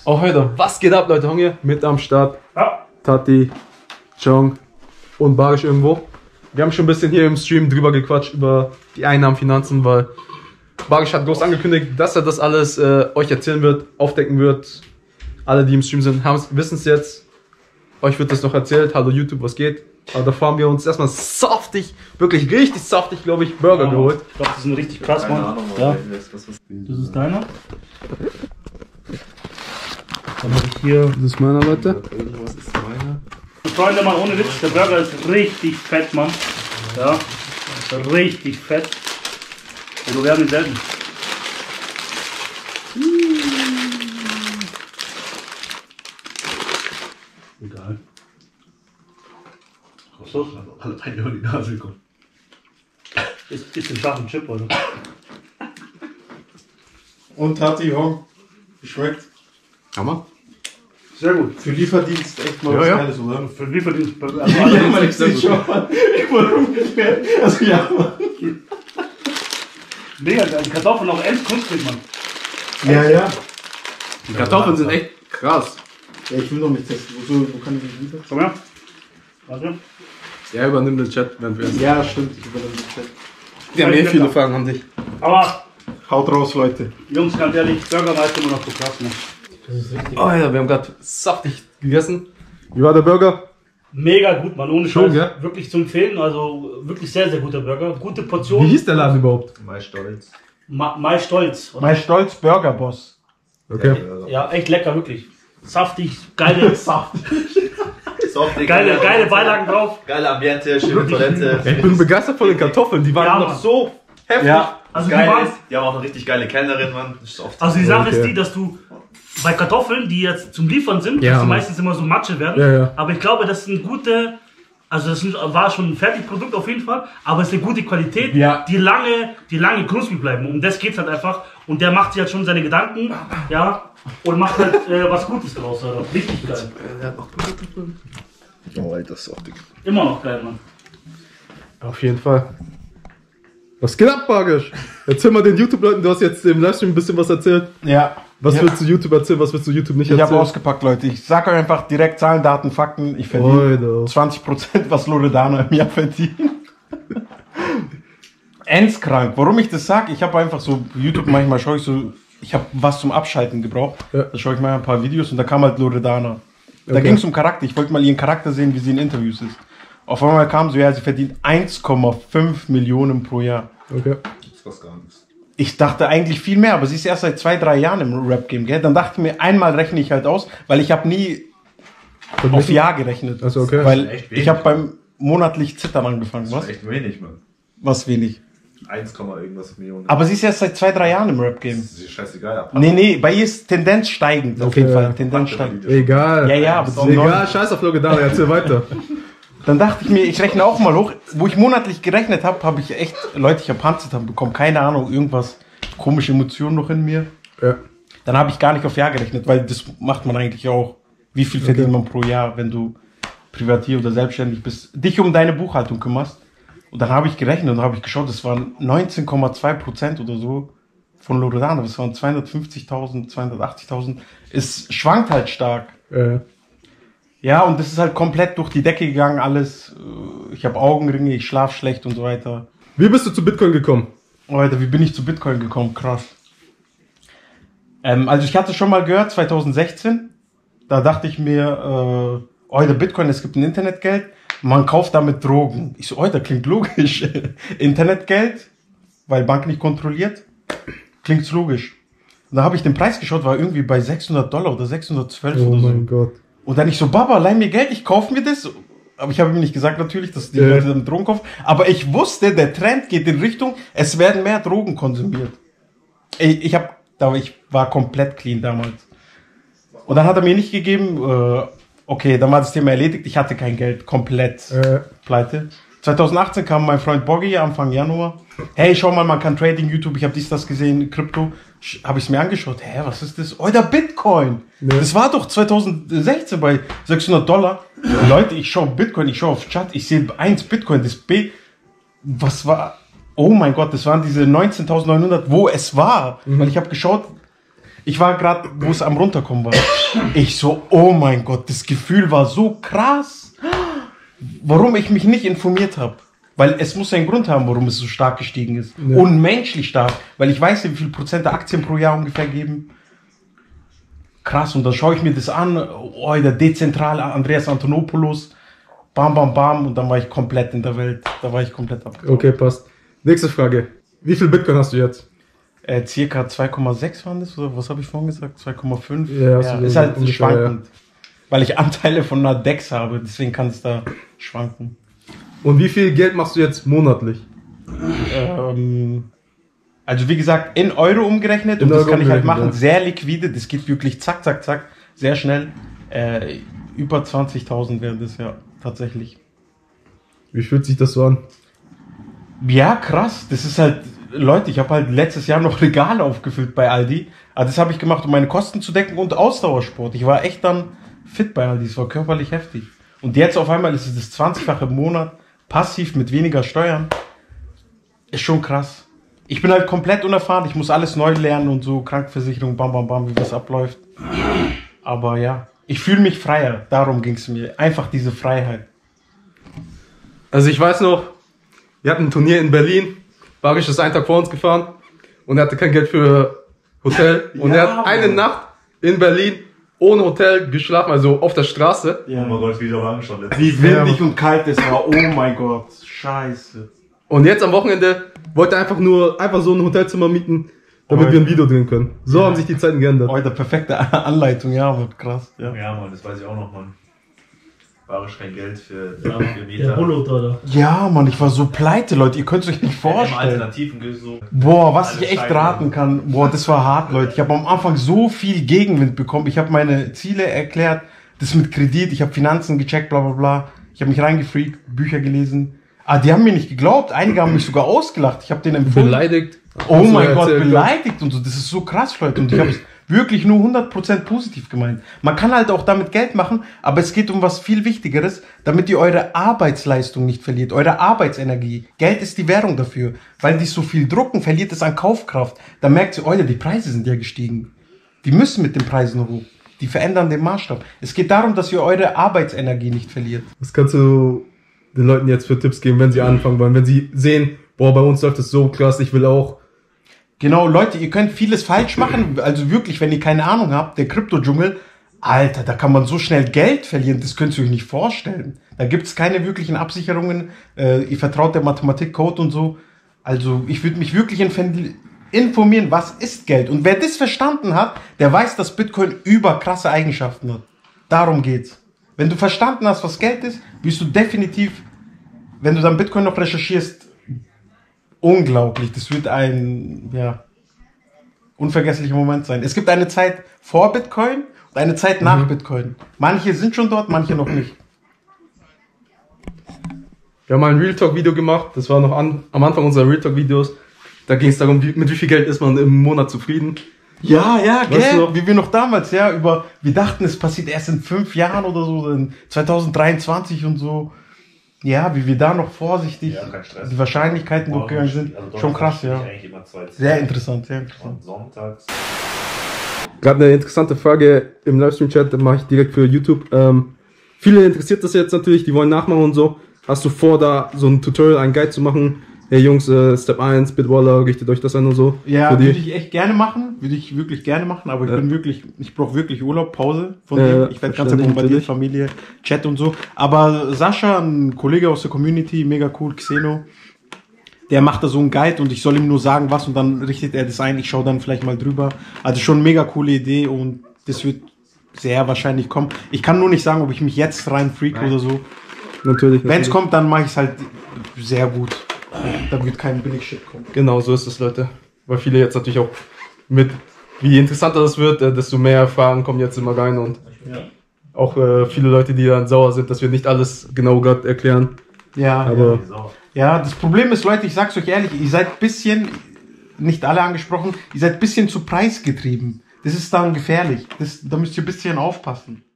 Auch heute, was geht ab, Leute? Hunger mit am Start. Ja. Tati, Chong und Barisch irgendwo. Wir haben schon ein bisschen hier im Stream drüber gequatscht, über die Einnahmen, Finanzen, weil Barisch hat groß angekündigt, dass er das alles euch erzählen wird, aufdecken wird. Alle, die im Stream sind, wissen es jetzt. Euch wird das noch erzählt. Hallo YouTube, was geht? Aber davor haben wir uns erstmal saftig, wirklich richtig saftig, glaube ich, Burger geholt. Ich glaube, die sind richtig krass, Mann. Ahnung, Ja. das ist deiner. Dann habe ich hier. Das ist meiner, Leute. Irgendwas ist meiner. Freunde, mal ohne Witz, der Burger ist richtig fett, Mann. Ja, ist richtig fett. Und wir haben ihn selten. Egal. Was ist los? Alle Beine in die Nase gekommen. Ist ein scharfen Chip, oder? Und Tati, Hong, schmeckt. Hammer. Sehr gut. Für Lieferdienst echt mal was Geiles, oder? Für Lieferdienst. Also Ja, ich sehe schon mal. Ich wurde umgekehrt. Also ja, Mann. Mega geil. Die Kartoffeln auch echt knusprig, Mann. Ja. Die Kartoffeln sind echt krass. Ja, ich will noch nicht testen. Wo kann ich mich wieder? Komm her. Warte. Er übernimmt den Chat, wenn wir essen. Ja, stimmt. Ich übernehme den Chat. Wir haben eh viele Fragen an dich. Aber, Haut raus, Leute. Jungs, ganz ehrlich, Burgermeister immer noch so krass, ne? Das ist richtig. Oh ja, wir haben gerade saftig gegessen. Wie war der Burger? Mega gut, Mann, ohne Schon, Scheiß. gell? Wirklich zu empfehlen, also wirklich sehr, sehr guter Burger. Gute Portion. Wie hieß der Laden überhaupt? Mai Stolz. Mai Stolz. oder? Mein Stolz Burger Boss. Okay. Ja, echt lecker, wirklich. Saftig, geile, Softig, geile Beilagen drauf. Geile Ambiente, schöne Toilette. Ich bin begeistert von den Kartoffeln, die waren Ja, noch Mann. so heftig. Ja. Also die, Geil waren, ist, die haben auch eine richtig geile Kellnerin, Mann. Das ist oft also die Sache ist Okay. die, dass du bei Kartoffeln, die jetzt zum Liefern sind, Ja, dass die Mann. meistens immer so Matsche werden. Ja, ja. Aber ich glaube, das ist eine gute, also das war schon ein Fertigprodukt auf jeden Fall, aber es ist eine gute Qualität, Ja. die lange knusprig bleiben. Um das geht's halt einfach. Und der macht sich halt schon seine Gedanken, ja, und macht halt was Gutes draus. Alter. Richtig geil. Oh, Alter, das ist auch dick. Immer noch geil, Mann. Auf jeden Fall. Was geht ab, Barisch? Erzähl mal den YouTube-Leuten, du hast jetzt im Livestream ein bisschen was erzählt. Ja. Was willst du YouTube erzählen, was willst du YouTube nicht Ich habe erzählen? ausgepackt, Leute. Ich sag euch einfach direkt Zahlen, Daten, Fakten. Ich verdiene Alter. 20%, was Loredana im Jahr verdient. Endskrank. Warum ich das sag? Ich habe einfach so YouTube, manchmal schaue ich so, ich habe was zum Abschalten gebraucht. Ja. Da schaue ich mal ein paar Videos und da kam halt Loredana. Da Okay. ging es um Charakter. Ich wollte mal ihren Charakter sehen, wie sie in Interviews ist. Auf einmal kam so, ja, sie verdient 1,5 Millionen pro Jahr. Okay. Das ist was gar nichts. Ich dachte eigentlich viel mehr, aber sie ist erst seit 2-3 Jahren im Rap-Game, gell? Dann dachte ich mir, einmal rechne ich halt aus, weil ich habe nie auf Jahr gerechnet. Achso, okay. Weil Das ist echt wenig. ich habe beim monatlich Zittern angefangen. Das Was? ist echt wenig, Mann. Was wenig. 1, irgendwas Millionen. Aber sie ist erst seit 2-3 Jahren im Rap-Game. Das ist scheißegal. Ab. Nee, bei ihr ist Tendenz steigend, auf Okay, jeden Fall. ja. Tendenz steigend. Egal. Ja, aber Ist egal, scheiß auf Loredana, erzähl weiter. Dann dachte ich mir, ich rechne auch mal hoch. Wo ich monatlich gerechnet habe, habe ich echt, Leute, ich habe Panzertaten bekommen, keine Ahnung, irgendwas, komische Emotionen noch in mir. Ja. Dann habe ich gar nicht auf Jahr gerechnet, weil das macht man eigentlich auch. Wie viel verdient man pro Jahr, wenn du Privatier oder selbstständig bist, dich um deine Buchhaltung kümmerst? Und dann habe ich gerechnet und habe ich geschaut, das waren 19,2% oder so von Loredana. Das waren 250.000, 280.000. Es schwankt halt stark. Ja, und das ist halt komplett durch die Decke gegangen, alles. Ich habe Augenringe, ich schlafe schlecht und so weiter. Wie bist du zu Bitcoin gekommen? Oh, Alter, wie bin ich zu Bitcoin gekommen? Krass. Also ich hatte schon mal gehört, 2016, da dachte ich mir, der Bitcoin, es gibt ein Internetgeld, man kauft damit Drogen. Ich so, das klingt logisch. Internetgeld, weil Bank nicht kontrolliert, klingt logisch. Und da habe ich den Preis geschaut, war irgendwie bei $600 oder 612 Oh oder so. mein Gott. Und dann ich so, Baba, leih mir Geld, ich kaufe mir das. Aber ich habe ihm nicht gesagt natürlich, dass die Leute damit Drogen kaufen. Aber ich wusste, der Trend geht in Richtung, es werden mehr Drogen konsumiert. Ich war komplett clean damals. Und dann hat er mir nicht gegeben, okay, dann war das Thema erledigt, ich hatte kein Geld, komplett pleite. 2018 kam mein Freund Boggy, Anfang Januar. Hey, schau mal, man kann Trading, YouTube, ich habe das gesehen, Krypto. Habe ich es mir angeschaut. Hä, was ist das? Der Bitcoin. Ja. Das war doch 2016 bei $600. Leute, ich schaue Bitcoin, ich schaue auf Chat, ich sehe 1 Bitcoin, das B. Was war? Oh mein Gott, das waren diese 19.900, wo es war. Weil ich habe geschaut, Ich war gerade, wo es am runterkommen war. Ich so, oh mein Gott, das Gefühl war so krass. Warum ich mich nicht informiert habe. Weil es muss einen Grund haben, warum es so stark gestiegen ist. Ja. Unmenschlich stark. Weil ich weiß ja, wie viel Prozent der Aktien pro Jahr ungefähr geben. Krass, und dann schaue ich mir das an. Oh, der dezentrale Andreas Antonopoulos. Bam, bam, bam. Und dann war ich komplett in der Welt. Da war ich komplett abgetaucht. Okay, passt. Nächste Frage. Wie viel Bitcoin hast du jetzt? Circa 2,6 waren das, oder was habe ich vorhin gesagt? 2,5? Ja, ist halt schwankend. Ja. Weil ich Anteile von einer DEX habe, deswegen kann es da schwanken. Und wie viel Geld machst du jetzt monatlich? Also wie gesagt, in Euro umgerechnet, und das kann ich halt machen, sehr liquide, das geht wirklich zack, zack, zack, sehr schnell. Über 20.000 wären das ja tatsächlich. Wie fühlt sich das so an? Ja, krass, das ist halt, Leute, ich habe halt letztes Jahr noch Regale aufgefüllt bei Aldi. Aber das habe ich gemacht, um meine Kosten zu decken und Ausdauersport. Ich war echt dann fit bei Aldi, es war körperlich heftig. Und jetzt auf einmal ist es das 20-fache im Monat, passiv mit weniger Steuern. Ist schon krass. Ich bin halt komplett unerfahren, ich muss alles neu lernen und so, Krankenversicherung, bam, bam, bam, wie das abläuft. Aber ja, ich fühle mich freier, darum ging es mir. Einfach diese Freiheit. Also ich weiß noch, wir hatten ein Turnier in Berlin, Barisch ist einen Tag vor uns gefahren und er hatte kein Geld für Hotel. Und ja, er hat eine Nacht in Berlin ohne Hotel geschlafen, also auf der Straße. Ja. Oh mein Gott, wie war schon wie windig und kalt es war, oh mein Gott, scheiße. Und jetzt am Wochenende wollte er einfach so ein Hotelzimmer mieten, damit wir ein Video drehen können. So haben sich die Zeiten geändert. Heute perfekte Anleitung, ja, wird krass. Ja, Mann, das weiß ich auch noch, Mann. Barisch kein Geld für Meter. Der Bullo, oder? Ja, Mann, ich war so pleite, Leute, ihr könnt es euch nicht vorstellen. Alternativen so. Boah, was ich echt raten kann, boah, das war hart, Leute. Ich habe am Anfang so viel Gegenwind bekommen. Ich habe meine Ziele erklärt, das mit Kredit, ich habe Finanzen gecheckt, bla bla bla. Ich habe mich reingefreakt, Bücher gelesen. Ah, die haben mir nicht geglaubt. Einige haben mich sogar ausgelacht. Ich habe denen empfohlen. Beleidigt. Oh mein Gott, beleidigt und so. Das ist so krass, Leute. Und ich habe es wirklich nur 100% positiv gemeint. Man kann halt auch damit Geld machen, aber es geht um was viel Wichtigeres, damit ihr eure Arbeitsleistung nicht verliert, eure Arbeitsenergie. Geld ist die Währung dafür. Weil die so viel drucken, verliert es an Kaufkraft. Da merkt ihr, Leute, die Preise sind ja gestiegen. Die müssen mit den Preisen hoch. Die verändern den Maßstab. Es geht darum, dass ihr eure Arbeitsenergie nicht verliert. Was kannst du den Leuten jetzt für Tipps geben, wenn sie anfangen wollen? Wenn sie sehen, boah, bei uns läuft es so krass, ich will auch. Genau, Leute, ihr könnt vieles falsch machen. Also wirklich, wenn ihr keine Ahnung habt, der Krypto-Dschungel, Alter, da kann man so schnell Geld verlieren, das könnt ihr euch nicht vorstellen. Da gibt's keine wirklichen Absicherungen. Ihr vertraut der Mathematik-Code und so. Also ich würde mich wirklich informieren, was ist Geld. Und wer das verstanden hat, der weiß, dass Bitcoin überkrasse Eigenschaften hat. Darum geht's. Wenn du verstanden hast, was Geld ist, wirst du definitiv, wenn du dann Bitcoin noch recherchierst, unglaublich. Das wird ein, ja, unvergesslicher Moment sein. Es gibt eine Zeit vor Bitcoin und eine Zeit nach Bitcoin. Manche sind schon dort, manche noch nicht. Wir haben mal ein Real Talk Video gemacht. Das war noch am Anfang unserer Real Talk Videos. Da ging es darum, mit wie viel Geld ist man im Monat zufrieden. Ja, gell? Wie wir noch damals, ja, wir dachten, es passiert erst in 5 Jahren oder so, in 2023 und so. Ja, wie wir da noch vorsichtig die Wahrscheinlichkeiten durchgegangen sind. Also schon krass, ja. Sehr interessant, sehr interessant. Sonntags. Gerade eine interessante Frage im Livestream-Chat, mache ich direkt für YouTube. Viele interessiert das jetzt natürlich, die wollen nachmachen und so. Hast du vor, da so ein Tutorial, einen Guide zu machen? Hey Jungs, Step 1, Bitwaller, richtet euch das an und so. Ja, würde ich echt gerne machen, würde ich wirklich gerne machen, aber ich brauche wirklich Urlaub, Pause von dem. Ich werde ganz bombardiert, Familie, Chat und so. Aber Sascha, ein Kollege aus der Community, mega cool, Xeno, der macht da so einen Guide und ich soll ihm nur sagen, was, und dann richtet er das ein, ich schaue dann vielleicht mal drüber. Also schon mega coole Idee und das wird sehr wahrscheinlich kommen. Ich kann nur nicht sagen, ob ich mich jetzt rein freak oder so. Natürlich. Wenn es kommt, dann mache ich es halt sehr gut. Da wird kein Billig-Shit kommen. Genau, so ist es, Leute. Weil viele jetzt natürlich auch mit, wie interessanter das wird, desto mehr Fragen kommen jetzt immer rein und auch viele Leute, die dann sauer sind, dass wir nicht alles genau gerade erklären. Ja, aber ja, das Problem ist, Leute, ich sag's euch ehrlich, ihr seid bisschen, nicht alle angesprochen, ihr seid bisschen zu preisgetrieben. Das ist dann gefährlich. Da müsst ihr ein bisschen aufpassen.